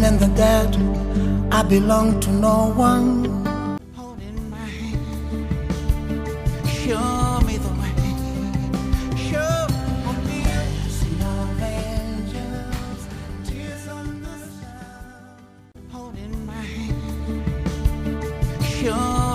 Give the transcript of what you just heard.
and the dead, I belong to no one. Holding my hand, show me the way, show me sing of angels, tears on the sand. Holding my hand, show